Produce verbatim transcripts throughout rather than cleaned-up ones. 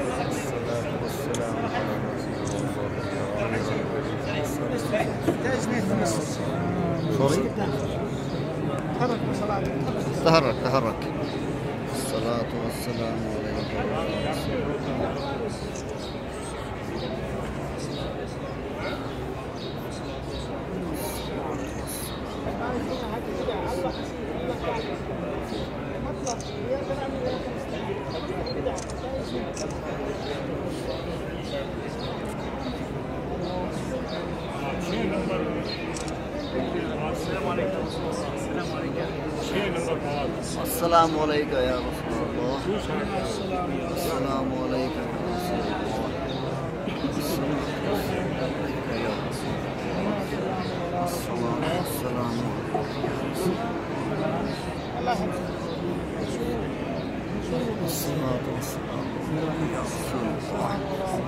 والصلاة والسلام على رسول الله. تحرك تحرك. الصلاة والسلام عليك يا رسول الله. السلام عليك يا رسول الله. السلام عليك يا رسول الله. السلام والسلام الصلاة والسلام يا رسول الله.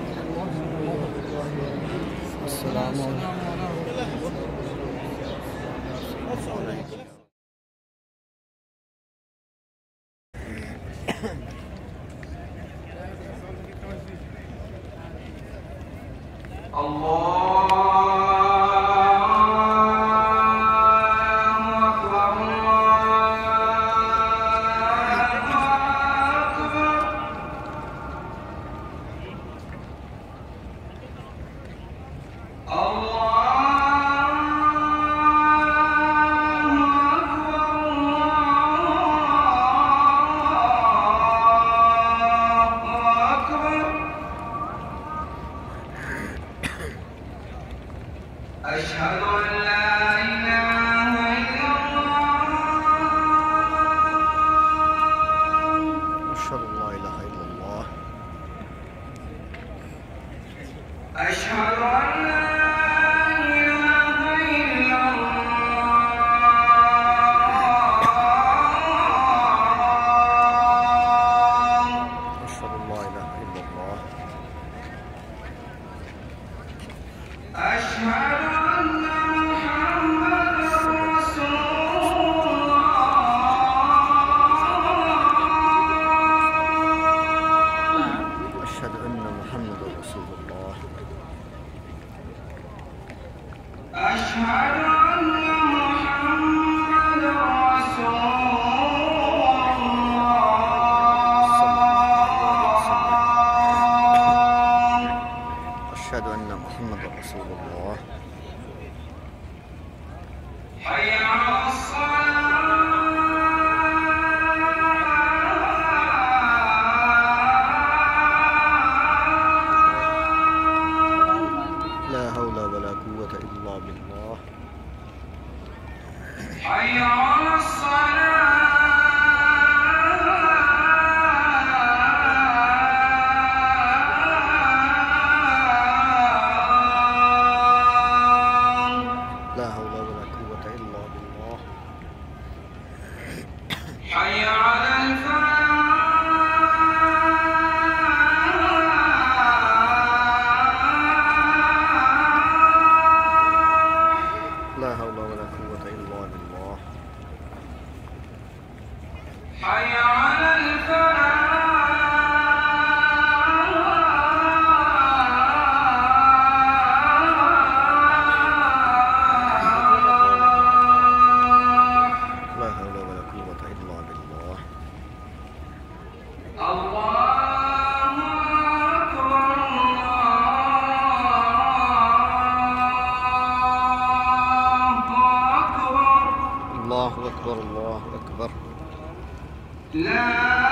السلام عليكم. أشهد أن لا إله إلا الله. أشهد أن لا إله إلا الله. أشهد أن لا إله إلا الله. أشهد أن لا إله إلا الله. أشهد أن محمدا رسول الله. أشهد أن محمدا رسول الله. أشهد أن محمدا رسول الله. أشهد أن محمدا رسول الله. حي على الصلاة. لا حول ولا قوة إلا بالله. حي على الصلاة. لا حول ولا قوة إلا بالله. حي على الفلاح. لا حول ولا قوة إلا بالله. حي على الفلاح. لا حول ولا قوة إلا بالله. الله أكبر. الله أكبر. الله أكبر الله أكبر. لا